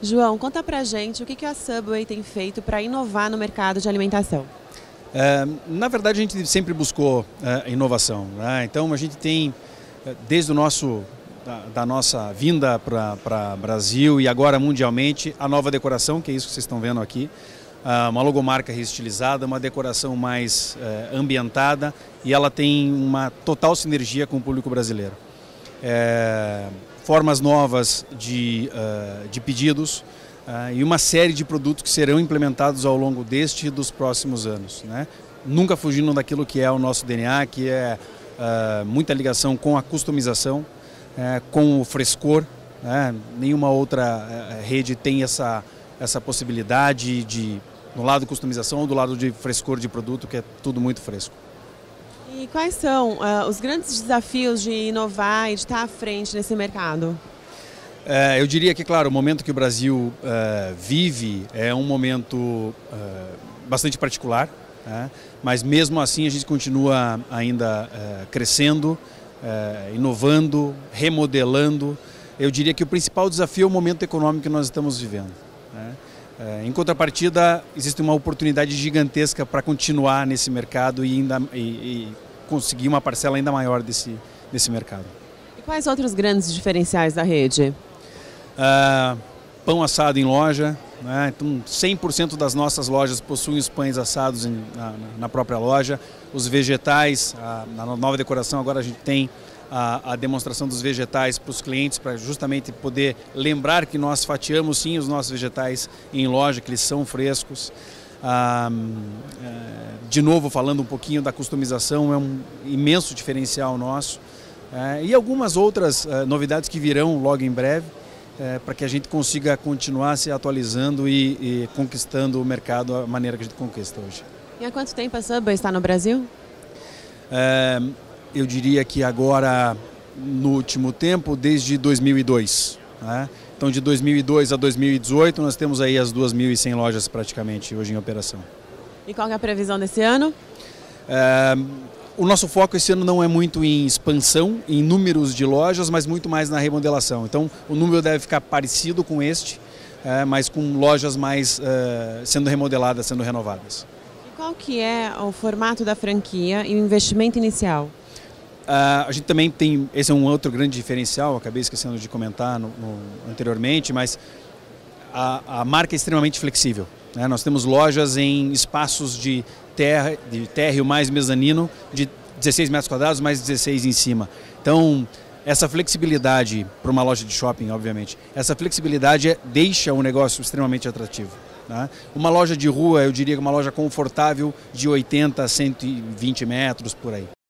João, conta pra gente o que a Subway tem feito para inovar no mercado de alimentação. Na verdade, a gente sempre buscou inovação, né? Então, a gente tem, desde da nossa vinda para Brasil e agora mundialmente, a nova decoração, que é isso que vocês estão vendo aqui. Uma logomarca reestilizada, uma decoração mais ambientada, e ela tem uma total sinergia com o público brasileiro. Formas novas de pedidos e uma série de produtos que serão implementados ao longo deste e dos próximos anos, né? Nunca fugindo daquilo que é o nosso DNA, que é muita ligação com a customização, com o frescor, né? Nenhuma outra rede tem essa possibilidade de, do lado de customização ou do lado de frescor de produto, que é tudo muito fresco. E quais são os grandes desafios de inovar e de estar à frente nesse mercado? Eu diria que, claro, o momento que o Brasil vive é um momento bastante particular, né? Mas mesmo assim a gente continua ainda crescendo, inovando, remodelando. Eu diria que o principal desafio é o momento econômico que nós estamos vivendo, né? Em contrapartida, existe uma oportunidade gigantesca para continuar nesse mercado e conseguir uma parcela ainda maior desse mercado. E quais outros grandes diferenciais da rede? Pão assado em loja, né? Então 100% das nossas lojas possuem os pães assados na própria loja. Os vegetais, na nova decoração agora a gente tem a demonstração dos vegetais para os clientes, para justamente poder lembrar que nós fatiamos sim os nossos vegetais em loja, que eles são frescos. De novo, falando um pouquinho da customização, é um imenso diferencial nosso. E algumas outras novidades que virão logo em breve, para que a gente consiga continuar se atualizando e conquistando o mercado da maneira que a gente conquista hoje. E há quanto tempo a Subway está no Brasil? Eu diria que agora, no último tempo, desde 2002. Né? Então, de 2002 a 2018, nós temos aí as 2.100 lojas praticamente hoje em operação. E qual é a previsão desse ano? O nosso foco esse ano não é muito em expansão, em números de lojas, mas muito mais na remodelação. Então, o número deve ficar parecido com este, mas com lojas mais sendo remodeladas, sendo renovadas. E qual que é o formato da franquia e o investimento inicial? A gente também tem, esse é um outro grande diferencial, acabei esquecendo de comentar anteriormente, mas a marca é extremamente flexível, né? Nós temos lojas em espaços de térreo mais mezanino, de 16 metros quadrados, mais 16 em cima. Então, essa flexibilidade para uma loja de shopping, obviamente, essa flexibilidade deixa o negócio extremamente atrativo, né? Uma loja de rua, eu diria que uma loja confortável de 80 a 120 metros por aí.